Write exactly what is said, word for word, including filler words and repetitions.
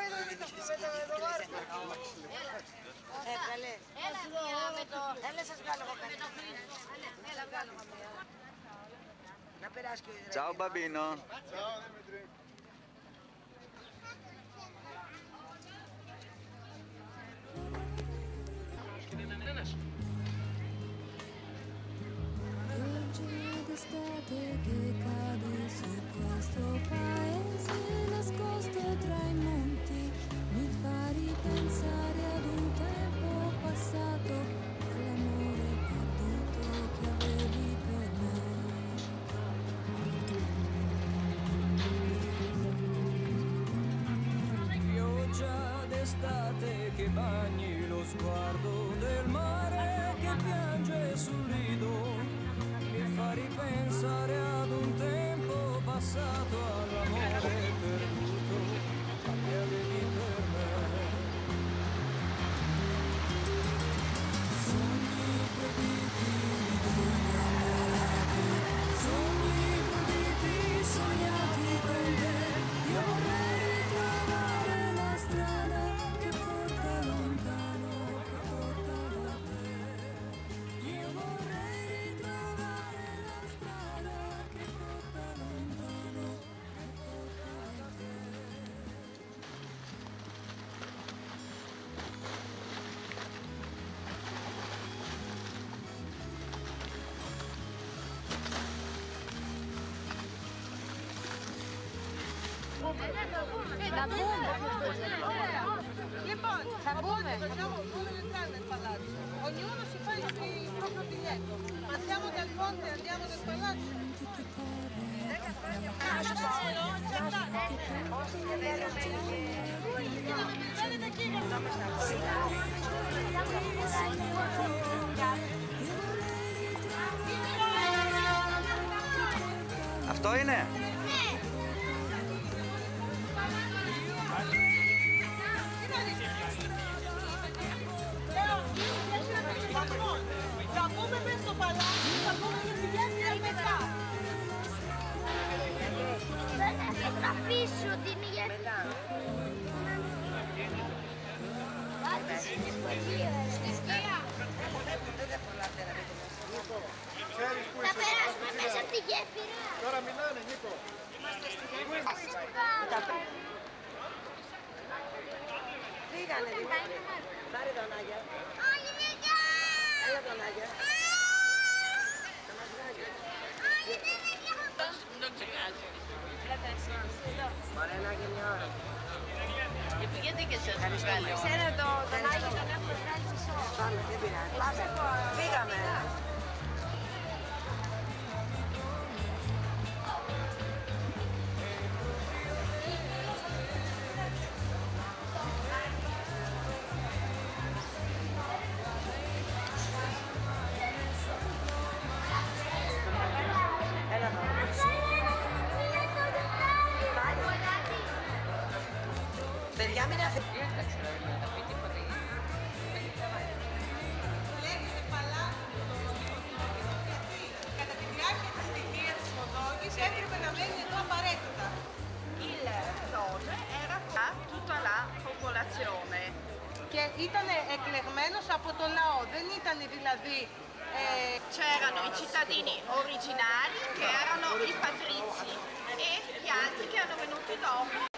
Ε, καλέ. Έλα, με το... Έλα, σας βγάλω εγώ κάτι. Έλα, βγάλω. Να περάσει και ο Ιδρύμης. Ciao, Babino. Ciao, Dimitri. D'estate che cade su questo paese nascosto tra i monti mi fa ripensare ad un tempo passato, all'amore perduto che avevi per me. Pioggia d'estate che bagni lo sguardo del mare che piange sul lido, mi fa ripensare ad un tempo passato, all'amore perduto che avevi per me. Sogni proibiti innamorati, sogni proibiti sognati con te, io vorrei ritrovare la strada che porta lontano, che porta da te. Io vorrei ritrovare la strada che porta lontano, che porta da te. Da bune! Λοιπόν, Θα μπούμε. facciamo due entrare nel palazzo. Ognuno si fa il proprio biglietto. Passiamo dal ponte e andiamo nel palazzo. Αυτό είναι. Θα μπούμε μέσα στο παλάτι, θα μπούμε με biglietti μετά. Δεν θα αφήσω την ηγετά. Πάτε στη σκοτία. Στη σκιά. Θα περάσουμε μέσα από τη γέφυρα. Τώρα μιλάνε, Νίκο. Φύγανε, Δημήτρη. Πάρε τον Άγια. Όχι, δεν θα. Έλα τον Άγια. Θα μας βγάλει. Όχι, δεν θα. Μπορεί να γίνει μια ώρα. Γιατί και εσείς Ευχαριστώ. Ξέρω το τον Άγιο τον έχω βγάλει στις ώρες. Πάμε, δεν πειράζει. Πάμε. Φύγαμε. Έλα εδώ. Παιδιά, μην αφήνετε. Λέγεται παλάτι. Γιατί κατά τη διάρκεια της θητείας της Μοδόγης έπρεπε να μένει εδώ απαραίτητα. Il doge era qua tutta la popolazione. Και ήταν εκλεγμένος από το λαό. Δεν ήταν δηλαδή ε, C'erano i cittadini originali che erano i patrizi e gli altri che erano venuti dopo.